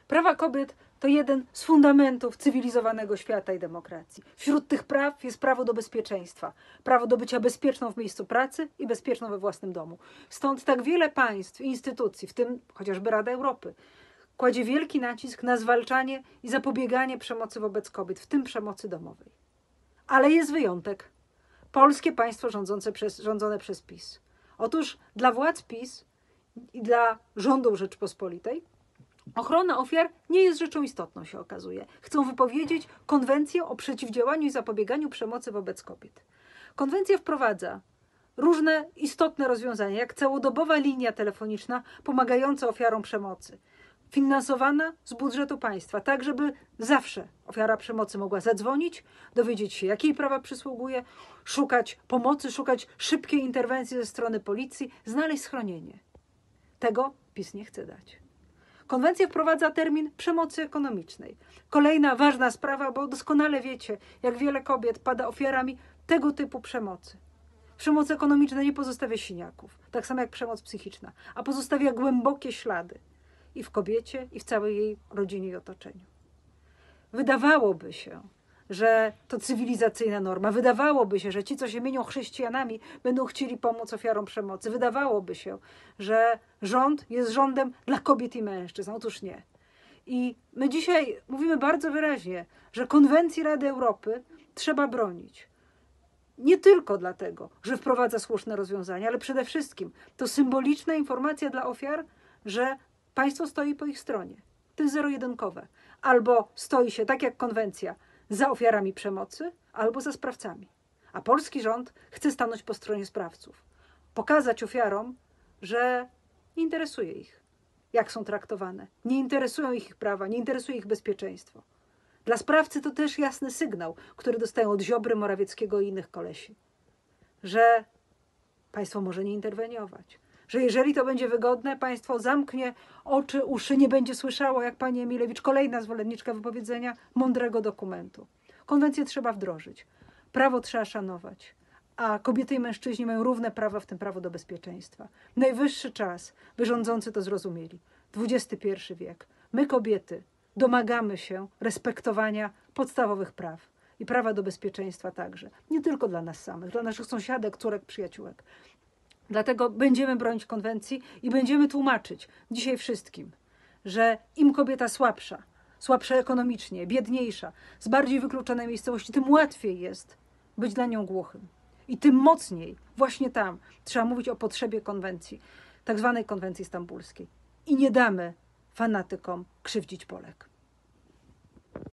Prawa kobiet to jeden z fundamentów cywilizowanego świata i demokracji. Wśród tych praw jest prawo do bezpieczeństwa. Prawo do bycia bezpieczną w miejscu pracy i bezpieczną we własnym domu. Stąd tak wiele państw i instytucji, w tym chociażby Rada Europy, kładzie wielki nacisk na zwalczanie i zapobieganie przemocy wobec kobiet, w tym przemocy domowej. Ale jest wyjątek. Polskie państwo rządzone przez PiS. Otóż dla władz PiS i dla rządów Rzeczypospolitej ochrona ofiar nie jest rzeczą istotną, się okazuje. Chcą wypowiedzieć konwencję o przeciwdziałaniu i zapobieganiu przemocy wobec kobiet. Konwencja wprowadza różne istotne rozwiązania, jak całodobowa linia telefoniczna pomagająca ofiarom przemocy, finansowana z budżetu państwa, tak żeby zawsze ofiara przemocy mogła zadzwonić, dowiedzieć się, jakiej prawa przysługuje, szukać pomocy, szukać szybkiej interwencji ze strony policji, znaleźć schronienie. Tego PiS nie chce dać. Konwencja wprowadza termin przemocy ekonomicznej. Kolejna ważna sprawa, bo doskonale wiecie, jak wiele kobiet pada ofiarami tego typu przemocy. Przemoc ekonomiczna nie pozostawia siniaków, tak samo jak przemoc psychiczna, a pozostawia głębokie ślady i w kobiecie, i w całej jej rodzinie i otoczeniu. Wydawałoby się, że to cywilizacyjna norma. Wydawałoby się, że ci, co się mienią chrześcijanami, będą chcieli pomóc ofiarom przemocy. Wydawałoby się, że rząd jest rządem dla kobiet i mężczyzn. Otóż nie. I my dzisiaj mówimy bardzo wyraźnie, że konwencji Rady Europy trzeba bronić. Nie tylko dlatego, że wprowadza słuszne rozwiązania, ale przede wszystkim to symboliczna informacja dla ofiar, że państwo stoi po ich stronie. To jest zero-jedynkowe. Albo stoi się, tak jak konwencja, za ofiarami przemocy, albo za sprawcami. A polski rząd chce stanąć po stronie sprawców. Pokazać ofiarom, że nie interesuje ich, jak są traktowane. Nie interesują ich prawa, nie interesuje ich bezpieczeństwo. Dla sprawcy to też jasny sygnał, który dostają od Ziobry, Morawieckiego i innych kolesi. Że państwo może nie interweniować. Że jeżeli to będzie wygodne, państwo zamknie oczy, uszy, nie będzie słyszało, jak pani Emilewicz, kolejna zwolenniczka wypowiedzenia mądrego dokumentu. Konwencję trzeba wdrożyć. Prawo trzeba szanować. A kobiety i mężczyźni mają równe prawa, w tym prawo do bezpieczeństwa. Najwyższy czas, by rządzący to zrozumieli. XXI wiek. My, kobiety, domagamy się respektowania podstawowych praw. I prawa do bezpieczeństwa także. Nie tylko dla nas samych, dla naszych sąsiadek, córek, przyjaciółek. Dlatego będziemy bronić konwencji i będziemy tłumaczyć dzisiaj wszystkim, że im kobieta słabsza ekonomicznie, biedniejsza, z bardziej wykluczonej miejscowości, tym łatwiej jest być dla nią głuchym. I tym mocniej, właśnie tam, trzeba mówić o potrzebie konwencji, tak zwanej konwencji stambulskiej. I nie damy fanatykom krzywdzić Polek.